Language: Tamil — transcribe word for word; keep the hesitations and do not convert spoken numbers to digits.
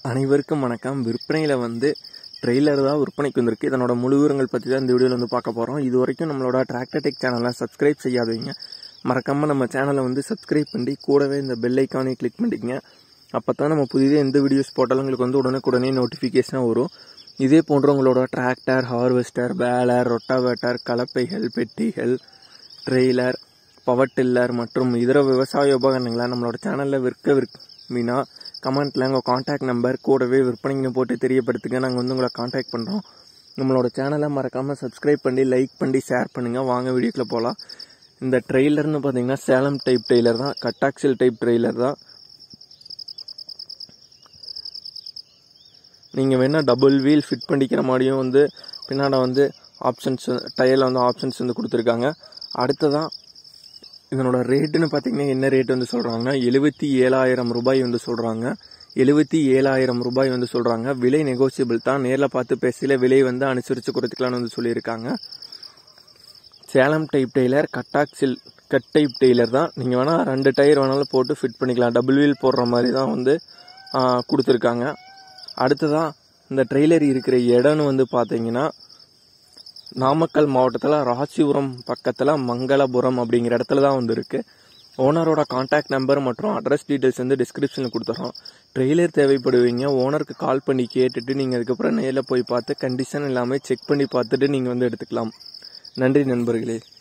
அனைவருக்கும் வணக்கம். விற்பனையில் வந்து ட்ரெய்லர் தான் விற்பனைக்கு வந்திருக்கு. இதனோட முழு விவரங்கள் பற்றி தான் இந்த வீடியோவில் வந்து பார்க்க போகிறோம். இது வரைக்கும் நம்மளோட டிராக்டர் டெக் சேனலை சப்ஸ்கிரைப் செய்யாதவங்க மறக்காமல் நம்ம சேனலை வந்து சப்ஸ்கிரைப் பண்ணி கூடவே இந்த பெல் ஐக்கானை கிளிக் பண்ணிக்கங்க. அப்போ தான் நம்ம புதிதாக எந்த வீடியோஸ் போட்டாலும் உங்களுக்கு வந்து உடனுக்குடனே நோட்டிஃபிகேஷனாக வரும். இதே போன்ற உங்களோட டிராக்டர், ஹார்வெஸ்டர், பேலர், ரொட்டாவேட்டர், கலப்பைகள், பெட்டிகள், ட்ரெய்லர், பவர் டில்லர் மற்றும் இதர விவசாய உபகரணங்களை நம்மளோட சேனலில் விற்க விற்பினா கமெண்ட்டில் உங்கள் காண்டாக்ட் நம்பர் கூடவே விற்பனைன்னு போட்டு தெரியப்படுத்துங்க. நாங்கள் வந்து உங்களை காண்டாக்ட் பண்ணுறோம். நம்மளோட சேனலை மறக்காமல் சப்ஸ்கிரைப் பண்ணி லைக் பண்ணி ஷேர் பண்ணுங்கள். வாங்க வீடியோக்குள்ள போகலாம். இந்த ட்ரெய்லர்னு பார்த்தீங்கன்னா சேலம் டைப் ட்ரெய்லர் தான், கட்டாக்சில் டைப் ட்ரெய்லர் தான். நீங்கள் வேணால் டபுள் வீல் ஃபிட் பண்ணிக்கிற மாதிரியும் வந்து பின்னாடி வந்து ஆப்ஷன்ஸ் டயரில் வந்து ஆப்ஷன்ஸ் வந்து கொடுத்துருக்காங்க. அடுத்ததான் இதனோட ரேட்டுன்னு பார்த்தீங்கன்னா என்ன ரேட் வந்து சொல்கிறாங்கன்னா எழுபத்தி ஏழாயிரம் ரூபாய் வந்து சொல்கிறாங்க. எழுபத்தி ஏழாயிரம் ரூபாய் வந்து சொல்கிறாங்க. விலை நெகோசியபிள் தான். நேரில் பார்த்து பேசல விலை வந்து அனுசரித்து குறைச்சிக்கலாம்னு வந்து சொல்லியிருக்காங்க. சேலம் டைப் டெய்லர், கட்டாக்சில் கட் டைப் டெய்லர் தான். நீங்கள் வேணால் ரெண்டு டயர் வேணாலும் போட்டு ஃபிட் பண்ணிக்கலாம். டபுள் வீல் போடுற மாதிரி தான் வந்து கொடுத்துருக்காங்க. அடுத்ததான் இந்த ட்ரெய்லர் இருக்கிற இடம்னு வந்து பார்த்தீங்கன்னா நாமக்கல் மாவட்டத்தில் ராசிபுரம் பக்கத்தில் மங்களபுரம் அப்படிங்கிற இடத்துல தான் வந்து இருக்குது. ஓனரோட கான்டாக்ட் நம்பர் மற்றும் அட்ரஸ் டீட்டெயில்ஸ் வந்து டிஸ்கிரிப்ஷனில் கொடுத்துறோம். ட்ரெய்லர் தேவைப்படுவீங்க ஓனருக்கு கால் பண்ணி கேட்டுட்டு நீங்கள் அதுக்கப்புறம் நேரில் போய் பார்த்து கண்டிஷன் எல்லாமே செக் பண்ணி பார்த்துட்டு நீங்கள் வந்து எடுத்துக்கலாம். நன்றி நண்பர்களே.